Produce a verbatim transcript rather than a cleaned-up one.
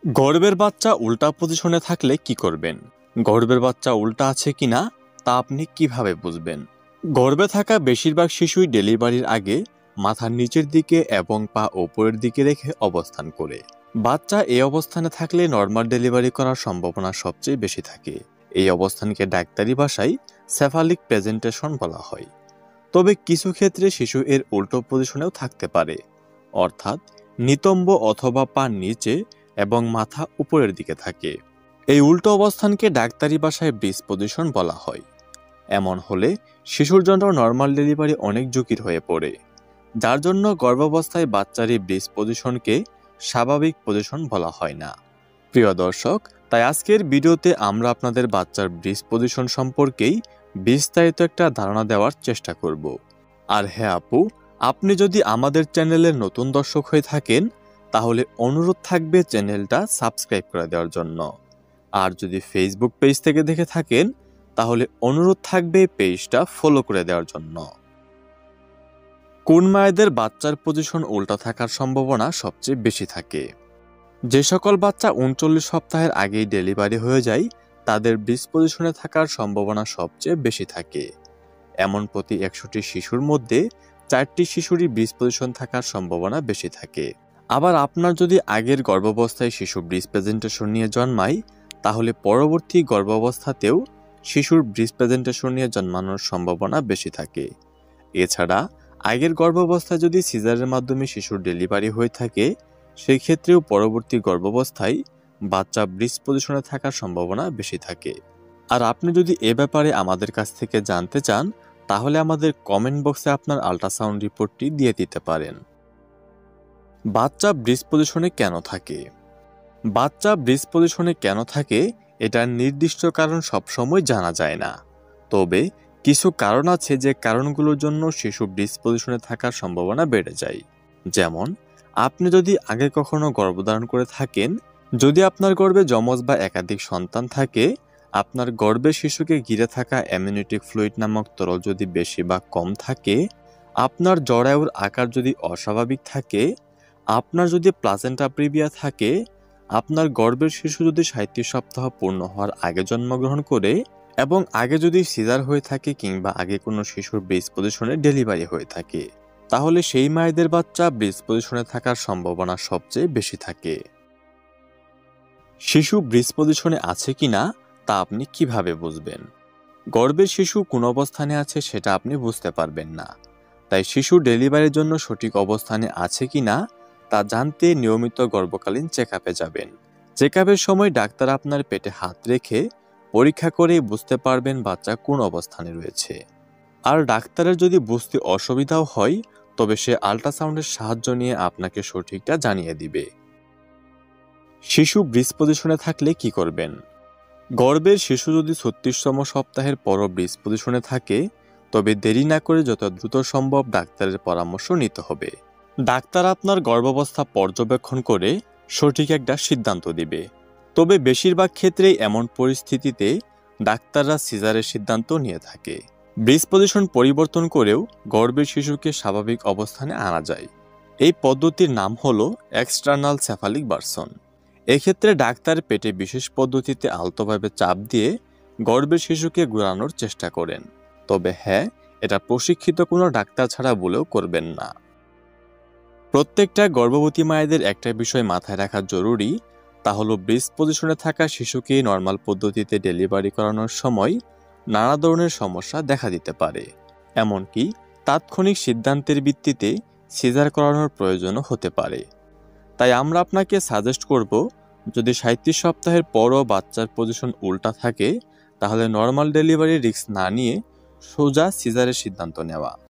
গর্ভের বাচ্চা উল্টা পজিশনে থাকলে কি করবেন? গর্ভের বাচ্চা উল্টা আছে কিনা তা আপনি কিভাবে বুঝবেন? গর্ভে থাকা বেশিরভাগ শিশুই ডেলিভারির আগে মাথার নিচের দিকে এবং পা উপরের দিকে রেখে অবস্থান করে। বাচ্চা এই অবস্থানে থাকলে নর্মাল ডেলিভারি করার সম্ভাবনা সবচেয়ে বেশি থাকে। এই অবস্থানকে ডাক্তারি ভাষায় সেফালিক প্রেজেন্টেশন বলা হয়। তবে কিছু ক্ষেত্রে শিশু এর উল্টো পজিশনেও থাকতে পারে, অর্থাৎ নিতম্ব অথবা পা নিচে এবং মাথা উপরের দিকে থাকে। এই উল্টো অবস্থানকে ডাক্তারি ভাষায় ব্রিজ পজিশন বলা হয়। এমন হলে শিশুর জন্য নর্মাল ডেলিভারি অনেক ঝুঁকির হয়ে পড়ে, যার জন্য গর্ভাবস্থায় বাচ্চার এই ব্রিজ পজিশনকে স্বাভাবিক পজিশন বলা হয় না। প্রিয় দর্শক, তাই আজকের ভিডিওতে আমরা আপনাদের বাচ্চার ব্রিজ পজিশন সম্পর্কেই বিস্তারিত একটা ধারণা দেওয়ার চেষ্টা করব। আর হ্যাঁ আপু, আপনি যদি আমাদের চ্যানেলের নতুন দর্শক হয়ে থাকেন তাহলে অনুরোধ থাকবে চ্যানেলটা সাবস্ক্রাইব করে দেওয়ার জন্য। আর যদি ফেসবুক পেজ থেকে দেখে থাকেন তাহলে অনুরোধ থাকবে পেজটা ফলো করে দেওয়ার জন্য। কোন মায়েদের বাচ্চার পজিশন উল্টা থাকার সম্ভাবনা সবচেয়ে বেশি থাকে? যে সকল বাচ্চা উনচল্লিশ সপ্তাহের আগেই ডেলিভারি হয়ে যায় তাদের ব্রিজ পজিশনে থাকার সম্ভাবনা সবচেয়ে বেশি থাকে। এমন প্রতি একশোটি শিশুর মধ্যে চারটি শিশুরই ব্রিজ পজিশন থাকার সম্ভাবনা বেশি থাকে। আবার আপনার যদি আগের গর্ভাবস্থায় শিশু ব্রিজ প্রেজেন্টেশন নিয়ে জন্মায় তাহলে পরবর্তী গর্ভাবস্থাতেও শিশুর ব্রিজ প্রেজেন্টেশন নিয়ে জন্মানোর সম্ভাবনা বেশি থাকে। এছাড়া আগের গর্ভাবস্থায় যদি সিজারের মাধ্যমে শিশুর ডেলিভারি হয়ে থাকে সেই ক্ষেত্রেও পরবর্তী গর্ভাবস্থায় বাচ্চা ব্রিজ পজিশনে থাকার সম্ভাবনা বেশি থাকে। আর আপনি যদি এ ব্যাপারে আমাদের কাছ থেকে জানতে চান তাহলে আমাদের কমেন্ট বক্সে আপনার আল্ট্রাসাউন্ড রিপোর্টটি দিয়ে দিতে পারেন। বাচ্চা ব্রিজ পজিশনে কেন থাকে? বাচ্চা ব্রিজ পজিশনে কেন থাকে এটার নির্দিষ্ট কারণ সবসময় জানা যায় না। তবে কিছু কারণ আছে যে কারণগুলোর জন্য শিশু ব্রিজ পজিশনে থাকার সম্ভাবনা বেড়ে যায়। যেমন, আপনি যদি আগে কখনো গর্ভধারণ করে থাকেন, যদি আপনার গর্ভে যমজ বা একাধিক সন্তান থাকে, আপনার গর্ভের শিশুকে ঘিরে থাকা অ্যামনিওটিক ফ্লুইড নামক তরল যদি বেশি বা কম থাকে, আপনার জরায়ুর আকার যদি অস্বাভাবিক থাকে, আপনার যদি প্লাসেন্টা প্রিভিয়া থাকে, আপনার গর্ভের শিশু যদি সাঁইত্রিশ সপ্তাহ পূর্ণ হওয়ার আগে জন্মগ্রহণ করে এবং আগে যদি সিজার হয়ে থাকে কিংবা আগে কোনো শিশুর ব্রিজ পজিশনে ডেলিভারি হয়ে থাকে, তাহলে সেই মায়েদের বাচ্চা ব্রিজ পজিশনে থাকার সম্ভাবনা সবচেয়ে বেশি থাকে। শিশু ব্রিজ পজিশনে আছে কিনা তা আপনি কিভাবে বুঝবেন? গর্ভের শিশু কোন অবস্থানে আছে সেটা আপনি বুঝতে পারবেন না। তাই শিশু ডেলিভারির জন্য সঠিক অবস্থানে আছে কিনা তা জানতে নিয়মিত গর্ভকালীন চেক আপে যাবেন। চেক আপের সময় ডাক্তার আপনার পেটে হাত রেখে পরীক্ষা করে বুঝতে পারবেন বাচ্চা কোন অবস্থানে রয়েছে। আর ডাক্তারের যদি বুঝতে অসুবিধাও হয় তবে সে আল্ট্রাসাউন্ডের সাহায্য নিয়ে আপনাকে সঠিকটা জানিয়ে দিবে। শিশু ব্রিজ পজিশনে থাকলে কি করবেন? গর্ভের শিশু যদি ছত্রিশতম সপ্তাহের পরও ব্রিজ পজিশনে থাকে তবে দেরি না করে যত দ্রুত সম্ভব ডাক্তারের পরামর্শ নিতে হবে। ডাক্তার আপনার গর্ভাবস্থা পর্যবেক্ষণ করে সঠিক একটা সিদ্ধান্ত দিবে। তবে বেশিরভাগ ক্ষেত্রেই এমন পরিস্থিতিতে ডাক্তাররা সিজারের সিদ্ধান্ত নিয়ে থাকে। ব্রিজ পজিশন পরিবর্তন করেও গর্ভের শিশুকে স্বাভাবিক অবস্থানে আনা যায়। এই পদ্ধতির নাম হলো এক্সটার্নাল সেফালিক ভার্সন। এক্ষেত্রে ডাক্তার পেটে বিশেষ পদ্ধতিতে আলতোভাবে চাপ দিয়ে গর্ভের শিশুকে ঘোরানোর চেষ্টা করেন। তবে হ্যাঁ, এটা প্রশিক্ষিত কোনো ডাক্তার ছাড়া বলেও করবেন না। প্রত্যেকটা গর্ভবতী মায়েদের একটা বিষয় মাথায় রাখা জরুরি, তা হলো ব্রিজ পজিশনে থাকা শিশুকে নর্মাল পদ্ধতিতে ডেলিভারি করানোর সময় নানা ধরনের সমস্যা দেখা দিতে পারে। এমনকি তাৎক্ষণিক সিদ্ধান্তের ভিত্তিতে সিজার করানোর প্রয়োজনও হতে পারে। তাই আমরা আপনাকে সাজেস্ট করব, যদি সাঁইত্রিশ সপ্তাহের পরও বাচ্চার পজিশন উল্টা থাকে তাহলে নর্মাল ডেলিভারি রিস্ক না নিয়ে সোজা সিজারের সিদ্ধান্ত নেওয়া।